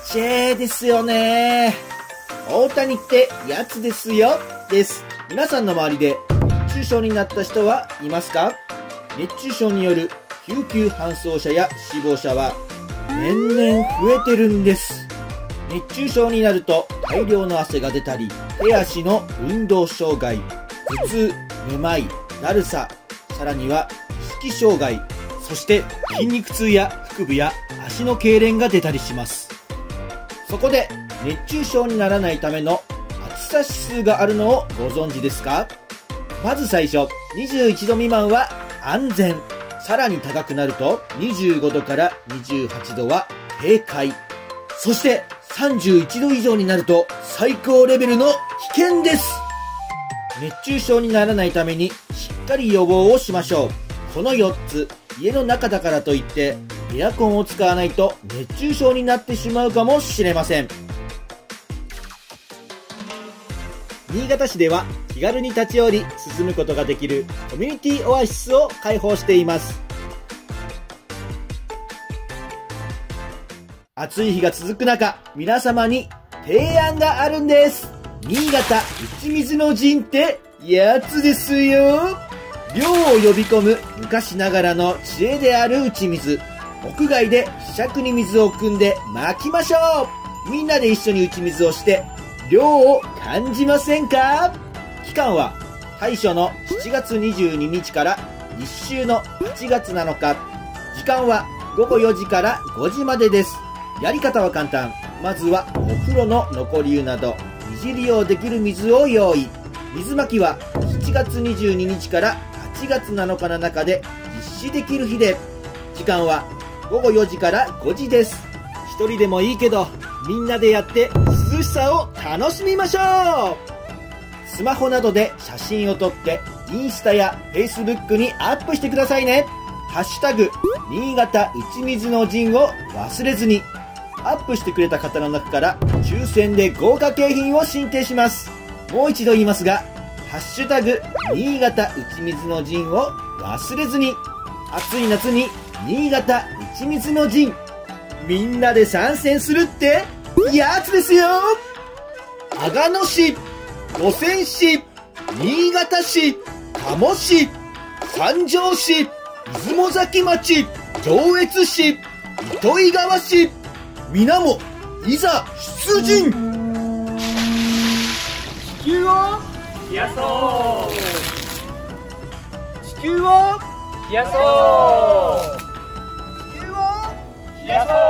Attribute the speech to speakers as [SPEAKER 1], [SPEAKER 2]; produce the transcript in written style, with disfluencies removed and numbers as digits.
[SPEAKER 1] チェーですよね。大谷ってやつですよです。皆さんの周りで熱中症になった人はいますか？熱中症による救急搬送者や死亡者は年々増えてるんです。熱中症になると大量の汗が出たり、手足の運動障害、頭痛、めまい、だるさ、さらには意識障害、そして筋肉痛や腹部や足の痙攣が出たりします。そこで熱中症にならないための暑さ指数があるのをご存知ですか？まず最初、21度未満は安全。さらに高くなると25度から28度は警戒。そして31度以上になると最高レベルの危険です。熱中症にならないためにしっかり予防をしましょう。この4つ、家の中だからといってエアコンを使わないと熱中症になってしまうかもしれません。新潟市では気軽に立ち寄り進むことができるコミュニティオアシスを開放しています。暑い日が続く中、皆様に提案があるんです。新潟打ち水の陣ってやつですよ。涼を呼び込む昔ながらの知恵である打ち水。屋外でひしゃくに水を汲んで巻きましょう。みんなで一緒に打ち水をして涼を感じませんか？期間は大暑の7月22日から立秋の8月7日。時間は午後4時から5時までです。やり方は簡単。まずはお風呂の残り湯など二次利用できる水を用意。水まきは7月22日から8月7日の中で実施できる日で、時間は午後4時から5時です。一人でもいいけどみんなでやって涼しさを楽しみましょう。スマホなどで写真を撮ってインスタやフェイスブックにアップしてくださいね。ハッシュタグ新潟打ち水の陣を忘れずに。アップしてくれた方の中から抽選で豪華景品を進呈します。もう一度言いますが、ハッシュタグ新潟打ち水の陣を忘れずに。暑い夏に新潟打ち水の陣、みんなで参戦するってやつですよ。阿賀野市、五泉市、新潟市、加茂市、三条市、出雲崎町、上越市、糸魚川市、皆もいざ出陣。
[SPEAKER 2] 地球を冷やそう。地球を冷やそう。地球を冷やそう。